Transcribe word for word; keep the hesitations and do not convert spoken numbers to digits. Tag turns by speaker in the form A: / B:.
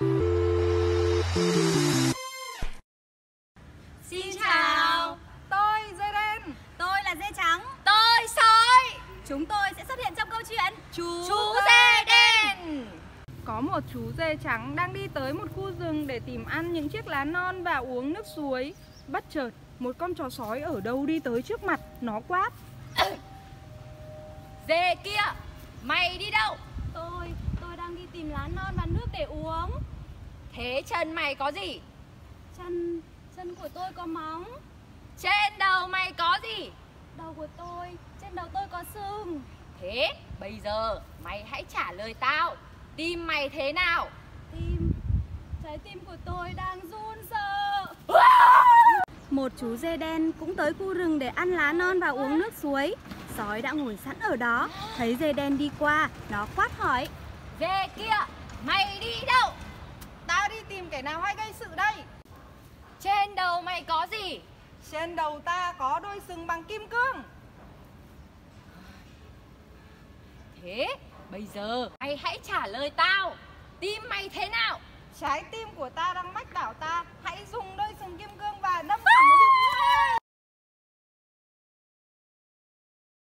A: Xin chào.
B: Tôi dê đen.
A: Tôi là dê trắng.
C: Tôi sói.
A: Chúng tôi sẽ xuất hiện trong câu chuyện
C: Chú, Chú dê đen.
B: Có một chú dê trắng đang đi tới một khu rừng để tìm ăn những chiếc lá non và uống nước suối. Bất chợt, một con chó sói ở đâu đi tới trước mặt, nó quát:
C: Dê kia, mày đi đâu?
A: Tôi, tôi đang đi tìm lá non và nước để uống.
C: Thế chân mày có gì?
A: Chân, chân của tôi có móng.
C: Trên đầu mày có gì?
A: Đầu của tôi, trên đầu tôi có sừng.
C: Thế bây giờ mày hãy trả lời tao. Tim mày thế nào?
A: Tim, trái tim của tôi đang run sợ. Một chú dê đen cũng tới khu rừng để ăn lá non và uống nước suối. Sói đã ngồi sẵn ở đó. Thấy dê đen đi qua, nó quát hỏi:
C: Dê kia, mày đi đâu?
B: Tao đi tìm kẻ nào hay gây sự đây.
C: Trên đầu mày có gì?
B: Trên đầu ta có đôi sừng bằng kim cương.
C: Thế bây giờ mày hãy trả lời tao. Tim mày thế nào?
B: Trái tim của ta đang mách bảo ta